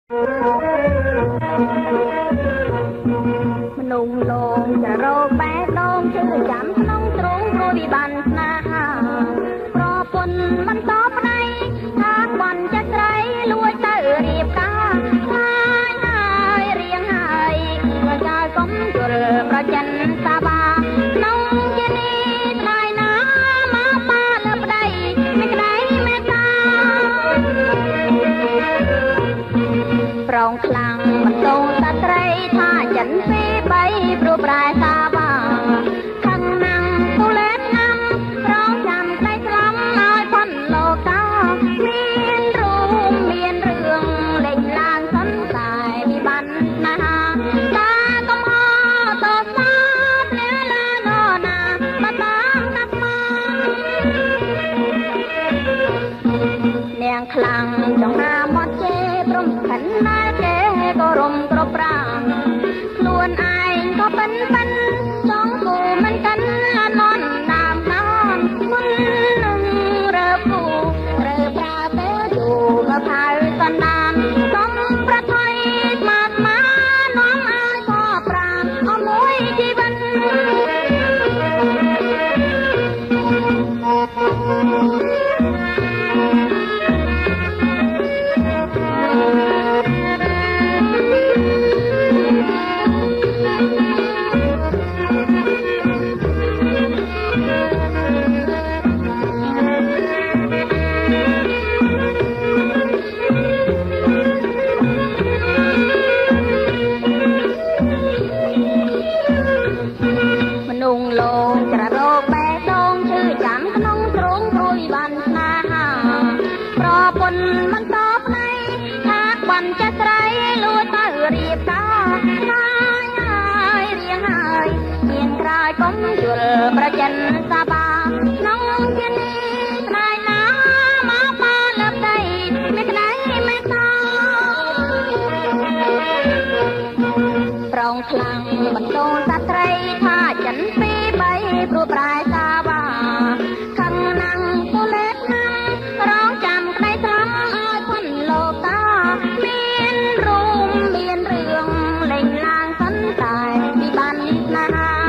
មនុស្សលងจะរកបែបដងជឿចាំក្នុងទ្រង់ព្រោះវិបានស្នេហាប្រពន្ធមិនតបដៃថាបន់ចិត្តស្រីលួចទៅរៀបការហើយហើយរៀងហើយប្រចើកុំជលប្រចិនសាបាក្នុងជានេះថ្ងៃណាមកបានលើប្តីមិនក្តីមេត្តាប្រងខ្លាំងបន្ទងតាត្រីថាចិនពីបីព្រោះប្រែសាបាខាងណាំទូលេតណាំរងចាំក្តីស្លំឲ្យផុនលោកតាមានរួមមានរឿងលេចឡើងសន្តែវិបានណាតាកុំហោតសាទលាលានណាបាតាមណាត់មកនាងខ្លាំងចង្ហាមកជេព្រមខិនណាគេក៏រំប្រប្រាំខ្លួនឯងក៏បិនបិនចង់គូមិនកិនអននណាមណានមុននឹងរើគូរើប្រើទៅយូរមកផៅសណ្ដានសំប្រថុយស្មាតមានាំឲ្យក៏ប្រាំអស់មួយជីវិតប្រចិនសាបាក្នុងជានេះថ្ងៃណាមកបានលើប្តីមានក្តីមេត្តាប្រងខ្លាំងបន្ទោសត្រីថាចិនពីបីព្រោះប្រែសាបាខាងណាំងទូលេតណាំរងចាំក្តីស្លំឲ្យផុនលោកតាមានរួមមានរឿងលេងឡើងសន្តែវិបានណា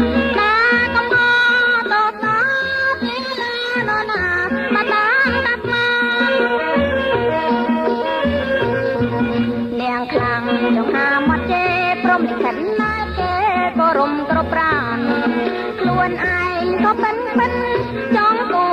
ចង្ហាមកជេព្រមខិនណាគេក៏រំក្រប្រានខ្លួនឯងក៏បិនបិនចង់គូ